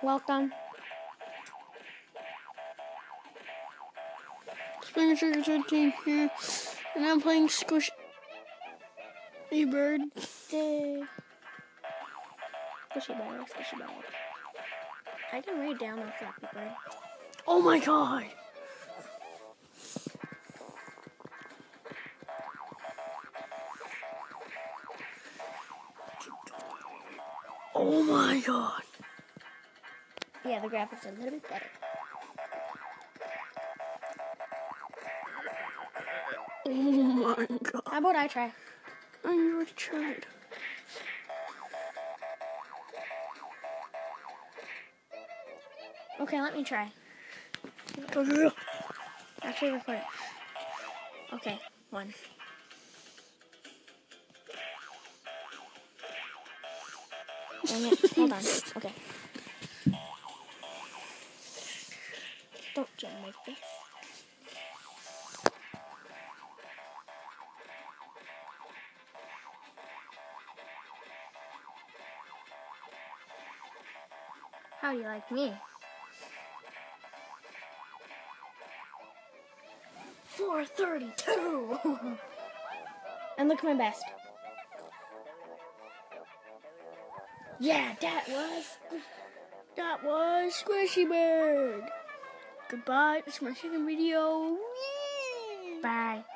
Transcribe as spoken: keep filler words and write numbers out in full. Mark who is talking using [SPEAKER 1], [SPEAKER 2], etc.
[SPEAKER 1] Welcome.
[SPEAKER 2] Spring Sugar thirteen here, and I'm playing Squish E Bird.
[SPEAKER 1] Squishy bird, squishy bird. I can read down on Flappy Bird.
[SPEAKER 2] Oh my god! Oh my god!
[SPEAKER 1] Yeah, the graphics are a little bit better.
[SPEAKER 2] Oh my god!
[SPEAKER 1] How about I try?
[SPEAKER 2] I already tried.
[SPEAKER 1] Okay, let me try.
[SPEAKER 2] Okay.
[SPEAKER 1] Actually, record it. Okay, one. Dang it. Hold on. Okay. Don't jam like this. How do you like me? four thirty-two! And look at my best. Yeah, that was...
[SPEAKER 2] That was Squishy Bird. Goodbye. This is my second video.
[SPEAKER 1] Bye.